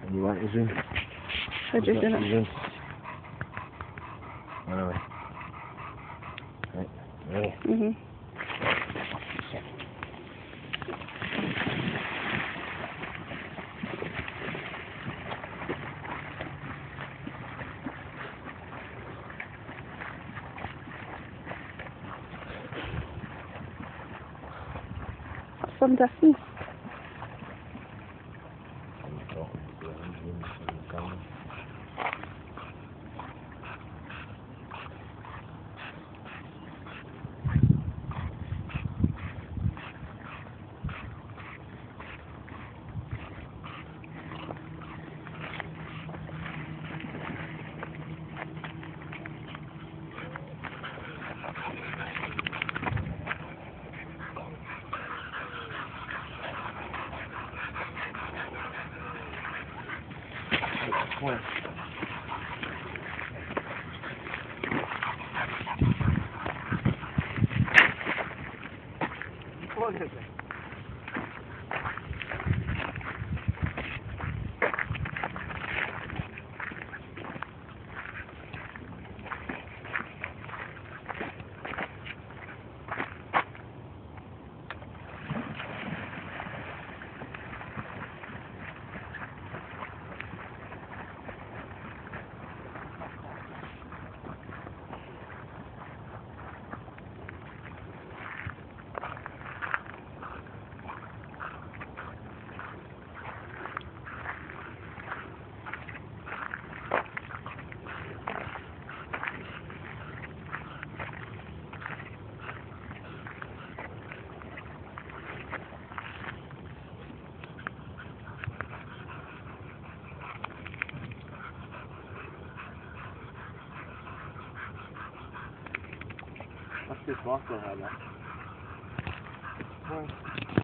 And you want your zoom? I just in it. Zoom. Anyway. Right. Ready? Mhm. Some distance. Where? What is it? What's this box I have?